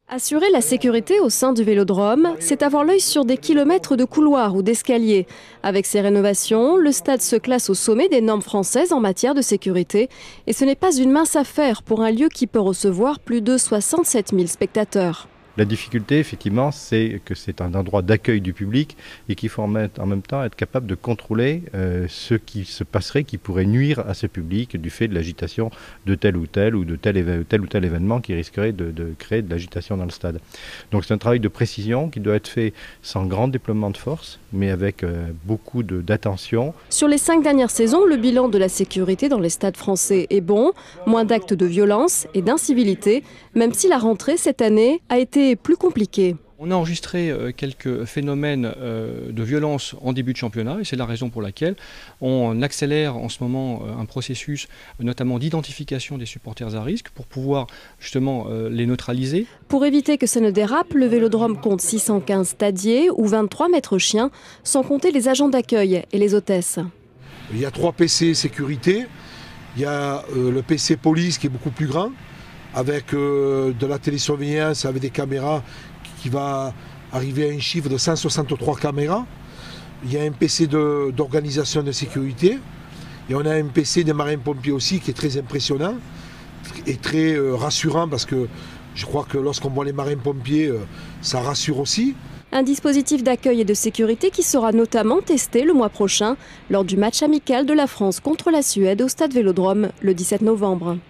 Assurer la sécurité au sein du Vélodrome, c'est avoir l'œil sur des kilomètres de couloirs ou d'escaliers. Avec ces rénovations, le stade se classe au sommet des normes françaises en matière de sécurité. Et ce n'est pas une mince affaire pour un lieu qui peut recevoir plus de 67 000 spectateurs. La difficulté, effectivement, c'est que c'est un endroit d'accueil du public et qu'il faut en même temps être capable de contrôler ce qui se passerait, qui pourrait nuire à ce public du fait de l'agitation de tel ou tel événement qui risquerait de créer de l'agitation dans le stade. Donc c'est un travail de précision qui doit être fait sans grand déploiement de force, mais avec beaucoup d'attention. Sur les 5 dernières saisons, le bilan de la sécurité dans les stades français est bon. Moins d'actes de violence et d'incivilité, même si la rentrée cette année a été plus compliqué. On a enregistré quelques phénomènes de violence en début de championnat et c'est la raison pour laquelle on accélère en ce moment un processus notamment d'identification des supporters à risque pour pouvoir justement les neutraliser. Pour éviter que ça ne dérape, le Vélodrome compte 615 stadiers ou 23 maîtres chiens, sans compter les agents d'accueil et les hôtesses. Il y a 3 PC sécurité, il y a le PC police qui est beaucoup plus grand, avec de la télésurveillance, avec des caméras qui va arriver à un chiffre de 163 caméras. Il y a un PC d'organisation de sécurité et on a un PC des marins-pompiers aussi qui est très impressionnant et très rassurant parce que je crois que lorsqu'on voit les marins-pompiers, ça rassure aussi. Un dispositif d'accueil et de sécurité qui sera notamment testé le mois prochain lors du match amical de la France contre la Suède au stade Vélodrome le 17 novembre.